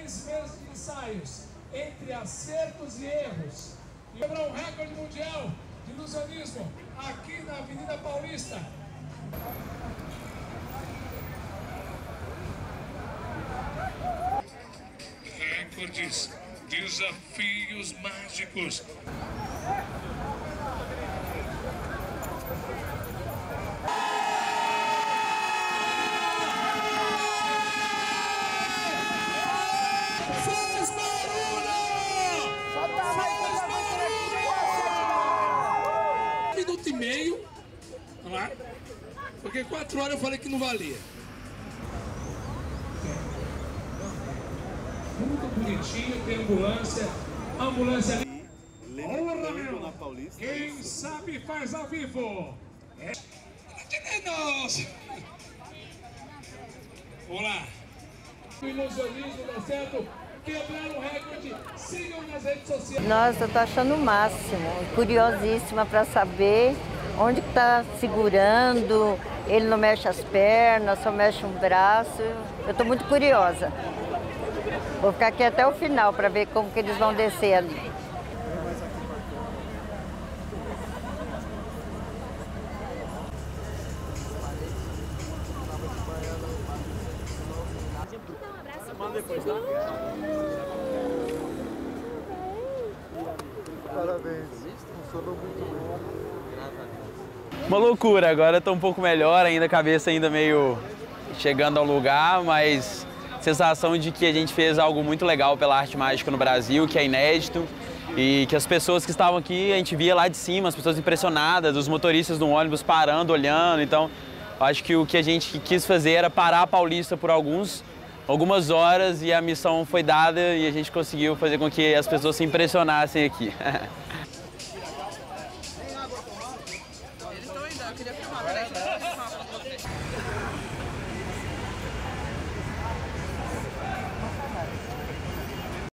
6 meses de ensaios, entre acertos e erros, e quebrar um recorde mundial de ilusionismo aqui na Avenida Paulista. Recordes, desafios mágicos. Minuto e meio, lá, porque 4 horas eu falei que não valia. Muito bonitinho, tem ambulância ali. Porra, meu! Quem sabe faz ao vivo. Vamos lá. O ilusionismo, tá certo? Quebrar o recorde, sigam nas redes sociais. Nossa, eu tô achando o máximo, curiosíssima para saber onde que tá segurando, ele não mexe as pernas, só mexe um braço. Eu tô muito curiosa. Vou ficar aqui até o final para ver como que eles vão descer ali. Manda depois, tá? Parabéns, funcionou muito bem. Uma loucura, agora estou um pouco melhor, ainda a cabeça ainda meio chegando ao lugar, mas sensação de que a gente fez algo muito legal pela arte mágica no Brasil, que é inédito, e que as pessoas que estavam aqui, a gente via lá de cima, as pessoas impressionadas, os motoristas do ônibus parando, olhando. Então acho que o que a gente quis fazer era parar a Paulista por algumas horas, e a missão foi dada e a gente conseguiu fazer com que as pessoas se impressionassem aqui. Eles estão indo, eu queria filmar, peraí.